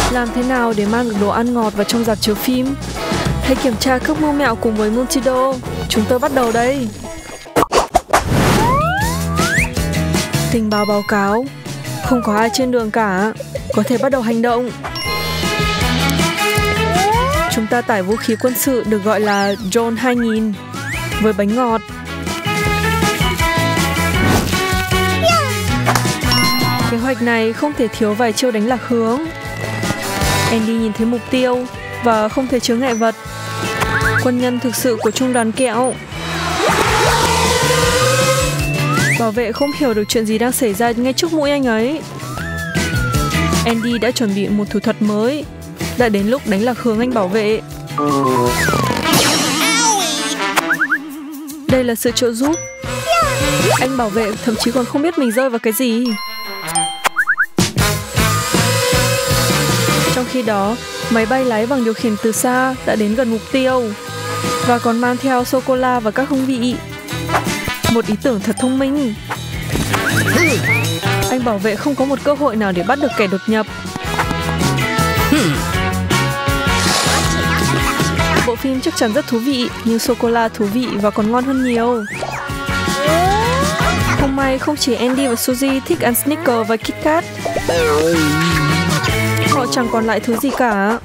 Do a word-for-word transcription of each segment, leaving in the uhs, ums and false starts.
Làm thế nào để mang được đồ ăn ngọt vào trong rạp chiếu phim? Hãy kiểm tra các mưu mẹo cùng với Multido. Chúng tôi bắt đầu đây. Tình báo báo cáo, không có ai trên đường cả. Có thể bắt đầu hành động. Chúng ta tải vũ khí quân sự được gọi là Drone hai nghìn với bánh ngọt. Kế hoạch này không thể thiếu vài chiêu đánh lạc hướng. Andy nhìn thấy mục tiêu và không thể chướng ngại vật. Quân nhân thực sự của trung đoàn kẹo. Bảo vệ không hiểu được chuyện gì đang xảy ra ngay trước mũi anh ấy. Andy đã chuẩn bị một thủ thuật mới. Đã đến lúc đánh lạc hướng anh bảo vệ. Đây là sự trợ giúp. Anh bảo vệ thậm chí còn không biết mình rơi vào cái gì. Trong khi đó, máy bay lái bằng điều khiển từ xa đã đến gần mục tiêu và còn mang theo sô-cô-la và các hương vị. Một ý tưởng thật thông minh. Anh bảo vệ không có một cơ hội nào để bắt được kẻ đột nhập. Bộ phim chắc chắn rất thú vị, nhưng sô-cô-la thú vị và còn ngon hơn nhiều. Không may không chỉ Andy và Suzy thích ăn Snickers và Kit Kat. Họ chẳng còn lại thứ gì cả.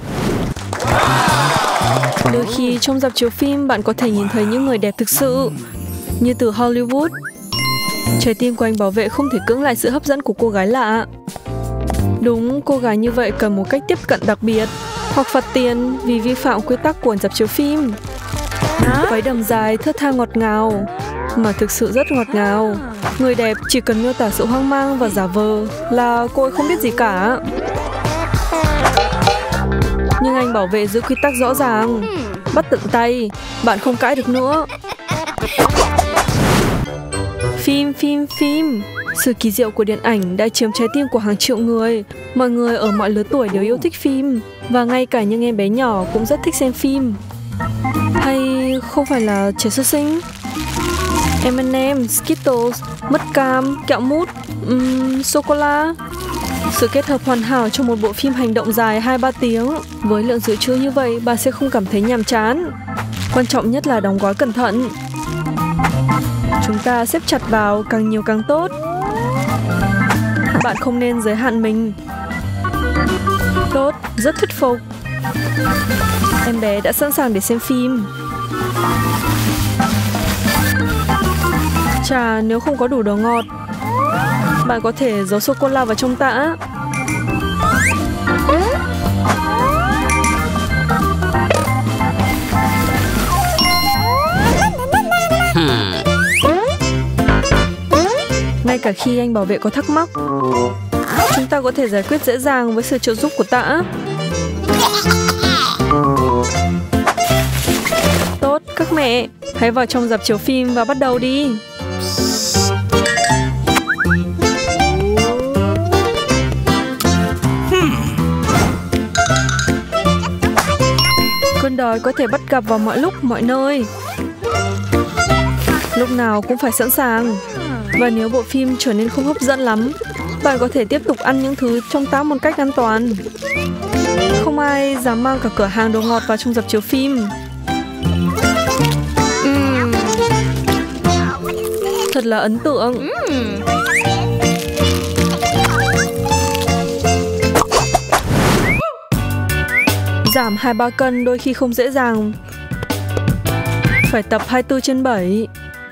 Đôi khi trong rạp chiếu phim bạn có thể nhìn thấy những người đẹp thực sự, như từ Hollywood. Trái tim của anh bảo vệ không thể cưỡng lại sự hấp dẫn của cô gái lạ. Đúng, cô gái như vậy cần một cách tiếp cận đặc biệt, hoặc phạt tiền vì vi phạm quy tắc của rạp chiếu phim. Váy đầm dài thướt tha ngọt ngào, mà thực sự rất ngọt ngào. Người đẹp chỉ cần miêu tả sự hoang mang và giả vờ là cô ấy không biết gì cả. Nhưng anh bảo vệ giữ quy tắc rõ ràng. Bắt tận tay, bạn không cãi được nữa. Phim, phim, phim. Sự kỳ diệu của điện ảnh đã chiếm trái tim của hàng triệu người. Mọi người ở mọi lứa tuổi đều yêu thích phim. Và ngay cả những em bé nhỏ cũng rất thích xem phim. Hay không phải là trẻ sơ sinh? em and em, Skittles, mứt cam, kẹo mút, um, sô-cô-la. Sự kết hợp hoàn hảo trong một bộ phim hành động dài hai ba tiếng. Với lượng dự trữ như vậy, bà sẽ không cảm thấy nhàm chán. Quan trọng nhất là đóng gói cẩn thận. Chúng ta xếp chặt vào, càng nhiều càng tốt. Bạn không nên giới hạn mình. Tốt, rất thuyết phục. Em bé đã sẵn sàng để xem phim. Chà, nếu không có đủ đồ ngọt, bạn có thể giấu sô-cô-la vào trong tã. Ngay cả khi anh bảo vệ có thắc mắc, chúng ta có thể giải quyết dễ dàng với sự trợ giúp của tã. Tốt, các mẹ, hãy vào trong rạp chiếu phim và bắt đầu đi. Cơn đói có thể bắt gặp vào mọi lúc, mọi nơi. Lúc nào cũng phải sẵn sàng. Và nếu bộ phim trở nên không hấp dẫn lắm, bạn có thể tiếp tục ăn những thứ trong tã một cách an toàn. Không ai dám mang cả cửa hàng đồ ngọt vào trong rạp chiếu phim. uhm. Thật là ấn tượng. uhm. Giảm hai ba cân đôi khi không dễ dàng. Phải tập hai mươi bốn trên bảy.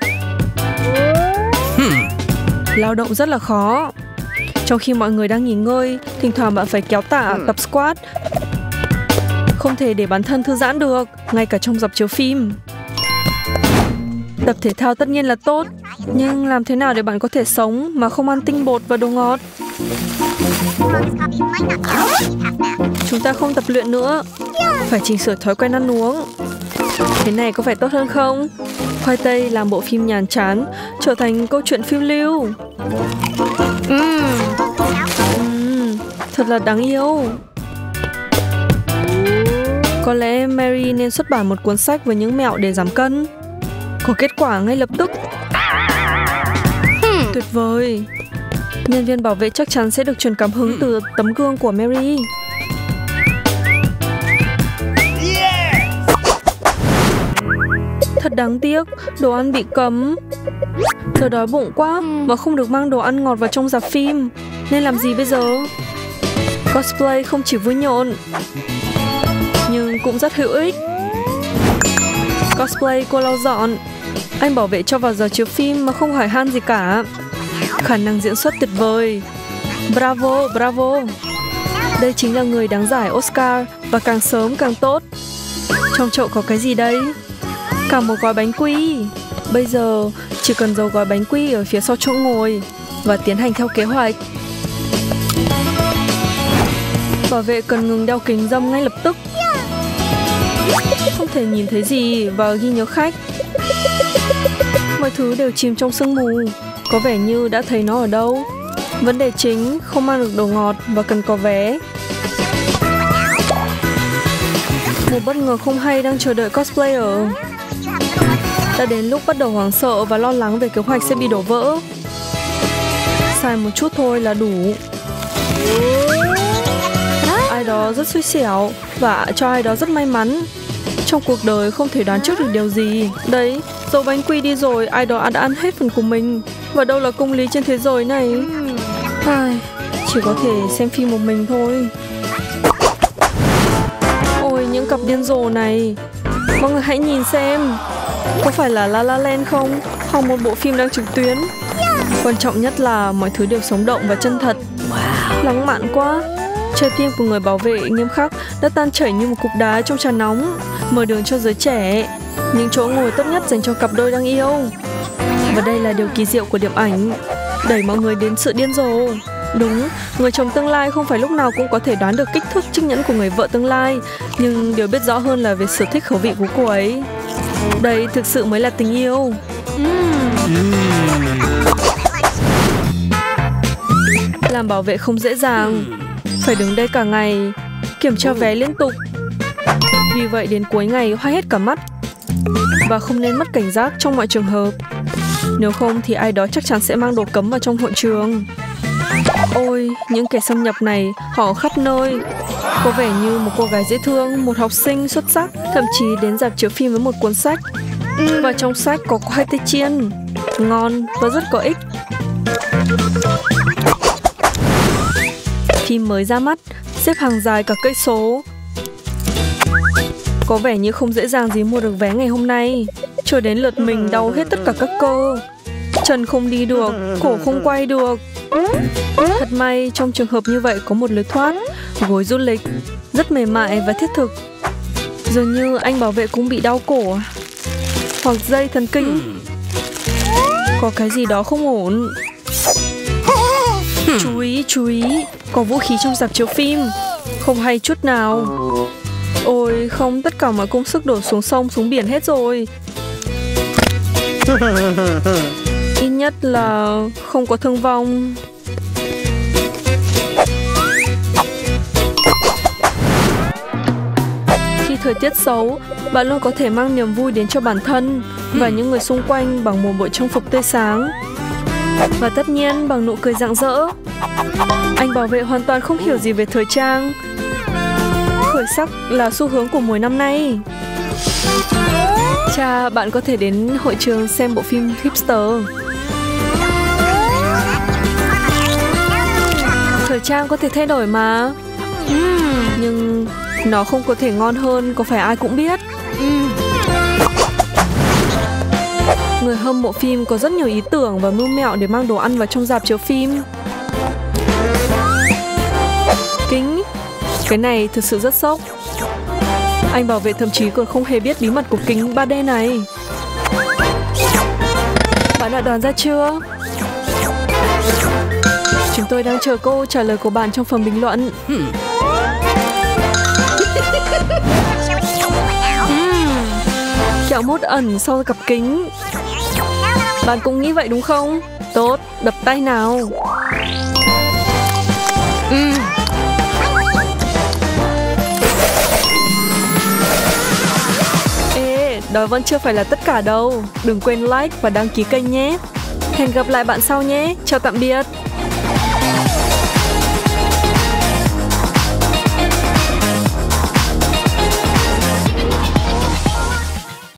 Lao động rất là khó. Trong khi mọi người đang nghỉ ngơi, thỉnh thoảng bạn phải kéo tạ, tập squat. Không thể để bản thân thư giãn được, ngay cả trong rạp chiếu phim. Tập thể thao tất nhiên là tốt, nhưng làm thế nào để bạn có thể sống mà không ăn tinh bột và đồ ngọt? Chúng ta không tập luyện nữa, phải chỉnh sửa thói quen ăn uống. Thế này có phải tốt hơn không? Khoai tây làm bộ phim nhàm chán trở thành câu chuyện phiêu lưu. uhm. uhm, Thật là đáng yêu. Có lẽ Mary nên xuất bản một cuốn sách với những mẹo để giảm cân. Có kết quả ngay lập tức. Tuyệt vời. Nhân viên bảo vệ chắc chắn sẽ được truyền cảm hứng từ tấm gương của Mary. Thật đáng tiếc, đồ ăn bị cấm. Giờ đói bụng quá và không được mang đồ ăn ngọt vào trong rạp phim. Nên làm gì bây giờ? Cosplay không chỉ vui nhộn nhưng cũng rất hữu ích. Cosplay cô lau dọn. Anh bảo vệ cho vào giờ chiếu phim mà không hỏi han gì cả. Khả năng diễn xuất tuyệt vời. Bravo, bravo. Đây chính là người đáng giải Oscar và càng sớm càng tốt. Trong chậu có cái gì đây? Cả một gói bánh quy. Bây giờ chỉ cần giấu gói bánh quy ở phía sau chỗ ngồi và tiến hành theo kế hoạch. Bảo vệ cần ngừng đeo kính râm ngay lập tức. Không thể nhìn thấy gì và ghi nhớ khách. Mọi thứ đều chìm trong sương mù. Có vẻ như đã thấy nó ở đâu. Vấn đề chính không mang được đồ ngọt và cần có vé. Một bất ngờ không hay đang chờ đợi cosplayer. Đã đến lúc bắt đầu hoảng sợ và lo lắng về kế hoạch sẽ bị đổ vỡ. Sai một chút thôi là đủ. Ai đó rất xui xẻo và cho ai đó rất may mắn. Trong cuộc đời không thể đoán trước được điều gì. Đấy, dầu bánh quy đi rồi, ai đó đã ăn hết phần của mình. Và đâu là công lý trên thế giới này. Ai, chỉ có thể xem phim một mình thôi. Ôi, những cặp điên rồ này. Mọi người hãy nhìn xem. Có phải là La La Land không? Hoặc một bộ phim đang trực tuyến. Quan trọng nhất là mọi thứ đều sống động và chân thật. Lãng mạn quá. Trái tim của người bảo vệ nghiêm khắc đã tan chảy như một cục đá trong trà nóng, mở đường cho giới trẻ, những chỗ ngồi tốt nhất dành cho cặp đôi đang yêu. Và đây là điều kỳ diệu của điện ảnh, đẩy mọi người đến sự điên rồ. Đúng, người chồng tương lai không phải lúc nào cũng có thể đoán được kích thước chiếc nhẫn của người vợ tương lai, nhưng điều biết rõ hơn là về sở thích khẩu vị của cô ấy. Đây thực sự mới là tình yêu. Làm bảo vệ không dễ dàng. Phải đứng đây cả ngày, kiểm tra vé liên tục. Vì vậy đến cuối ngày hoa hết cả mắt. Và không nên mất cảnh giác trong mọi trường hợp. Nếu không thì ai đó chắc chắn sẽ mang đồ cấm vào trong hội trường. Ôi, những kẻ xâm nhập này, họ ở khắp nơi. Có vẻ như một cô gái dễ thương, một học sinh xuất sắc, thậm chí đến rạp chiếu phim với một cuốn sách. Và trong sách có khoai tây chiên, ngon và rất có ích. Phim mới ra mắt, xếp hàng dài cả cây số. Có vẻ như không dễ dàng gì mua được vé ngày hôm nay. Chờ đến lượt mình đau hết tất cả các cơ. Chân không đi được, cổ không quay được. Thật may trong trường hợp như vậy có một lối thoát, gối du lịch, rất mềm mại và thiết thực. Dường như anh bảo vệ cũng bị đau cổ hoặc dây thần kinh. Có cái gì đó không ổn. Chú ý, chú ý, có vũ khí trong rạp chiếu phim. Không hay chút nào. Ôi không, tất cả mọi công sức đổ xuống sông, xuống biển hết rồi. Ít nhất là không có thương vong. Khi thời tiết xấu, bạn luôn có thể mang niềm vui đến cho bản thân và những người xung quanh bằng một bộ trang phục tươi sáng. Và tất nhiên bằng nụ cười rạng rỡ. Anh bảo vệ hoàn toàn không hiểu gì về thời trang. Khởi sắc là xu hướng của mùa năm nay. Cha, bạn có thể đến hội trường xem bộ phim hipster. Thời trang có thể thay đổi mà. Nhưng nó không có thể ngon hơn, có phải ai cũng biết. Người hâm mộ phim có rất nhiều ý tưởng và mưu mẹo để mang đồ ăn vào trong rạp chiếu phim. Kính, cái này thực sự rất sốc. Anh bảo vệ thậm chí còn không hề biết bí mật của kính ba D này. Bạn đã đoán ra chưa? Chúng tôi đang chờ câu trả lời của bạn trong phần bình luận. Hmm. Kẹo mốt ẩn sau cặp kính. Bạn cũng nghĩ vậy đúng không? Tốt, đập tay nào. uhm. Ê, đó vẫn chưa phải là tất cả đâu. Đừng quên like và đăng ký kênh nhé. Hẹn gặp lại bạn sau nhé. Chào tạm biệt.